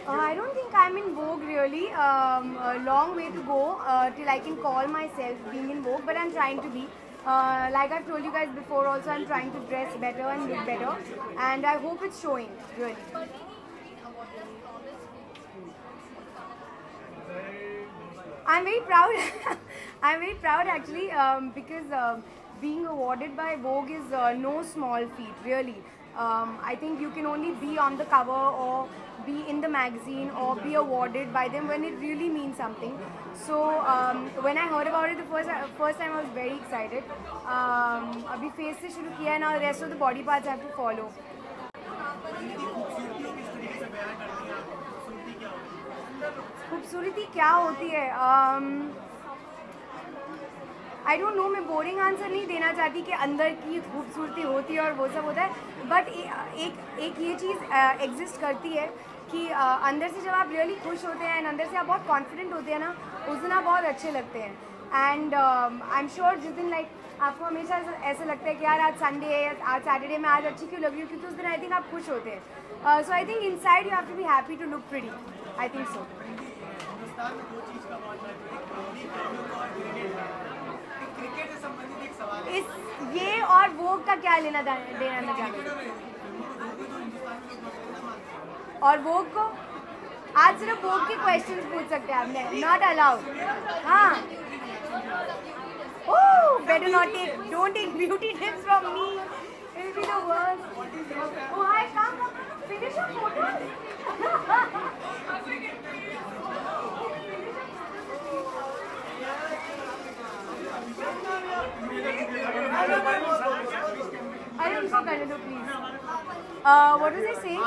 I don't think I'm in Vogue really. A long way to go till I can call myself being in Vogue, but I'm trying to be. Like I've told you guys before also, I'm trying to dress better and look better, and I hope it's showing, really. I'm very proud. I'm very proud actually because being awarded by Vogue is no small feat, really. I think you can only be on the cover or be in the magazine or be awarded by them when it really means something. So when I heard about it the first time, I was very excited. अभी face से शुरू किया है, now the rest of the body parts have to follow. खूबसूरती क्या होती है? I don't know, मैं बोरिंग आंसर नहीं देना चाहती कि अंदर की खूबसूरती होती है और वो सब होता है, बट एक ये चीज़ एग्जिस्ट करती है कि अंदर से जब आप रियली खुश होते हैं एंड अंदर से आप बहुत कॉन्फिडेंट होते हैं ना, उस दिन आप बहुत अच्छे लगते हैं. एंड आई एम श्योर जिस दिन लाइक आपको हमेशा ऐसा लगता है कि यार आज संडे है, आज सैटरडे में आज अच्छी क्यों लग रही हूँ, क्योंकि उस दिन आई थिंक आप खुश होते हैं. So I think inside you have to be happy to look pretty. I think so. इस ये और वोग का क्या लेना देना में जाना, और वोग को आज सिर्फ वोग के क्वेश्चंस पूछ सकते हैं आपने, नॉट अलाउड. हाँ, oh better not take, don't take beauty tips from me, it will be the worst. Oh hi, come finish your photo. अरे उनको करने दो please. What was I saying?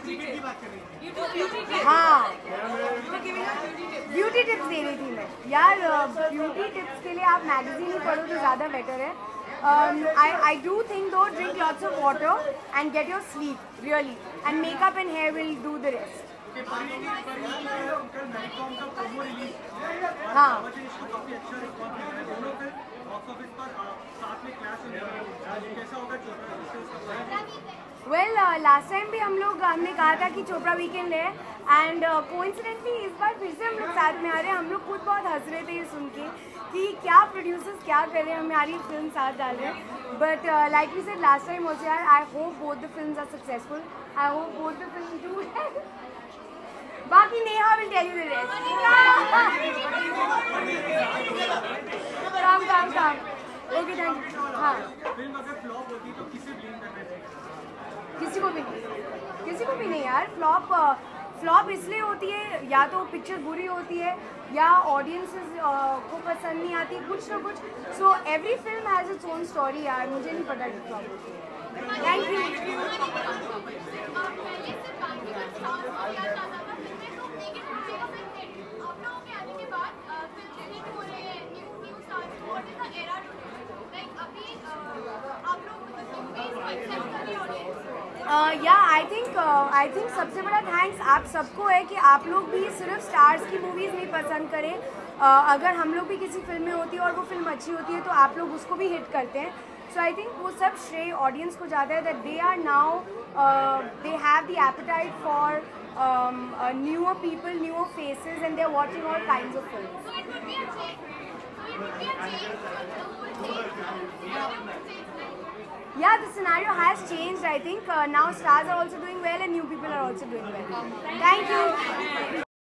हाँ, ब्यूटी टिप्स दे रही थी मैं यार. ब्यूटी टिप्स के लिए आप मैगजीन ही पढ़ो तो ज़्यादा बेटर है. I do think though, drink lots of water and get your sleep really, and makeup and hair will do the rest. हाँ, वेल लास्ट टाइम भी हमने कहा था कि चोपड़ा वीकेंड है, एंड कोइंसिडेंटली इस बार फिर से हम लोग साथ में आ रहे हैं. हम लोग खुद बहुत हंस रहे थे ये सुन के कि क्या प्रोड्यूसर्स क्या कर रहे हैं, हमारी फिल्म साथ डाल रहे हैं. But like we said last time also यार, I hope both the films are successful. I hope both the films do well. बाकी Neha will tell you the rest. काम. Okay, thank you. हाँ, किसी को भी नहीं यार. फ्लॉप इसलिए होती है या तो पिक्चर बुरी होती है या ऑडियंसेस को पसंद नहीं आती, कुछ ना कुछ. So every film has its own story यार. मुझे नहीं पता कि फ्लॉप होती है. Thank you. या आई थिंक सबसे बड़ा थैंक्स आप सबको है कि आप लोग भी सिर्फ स्टार्स की मूवीज़ नहीं पसंद करें. अगर हम लोग भी किसी फिल्म में होती है और वो फिल्म अच्छी होती है तो आप लोग उसको भी हिट करते हैं. सो आई थिंक वो सब श्रेय ऑडियंस को जाता है, that they are now they have the appetite for newer people, newer faces, and they're watching all kinds of films. Yeah, the scenario has changed. I think now stars are also doing well and new people are also doing well. Thank you.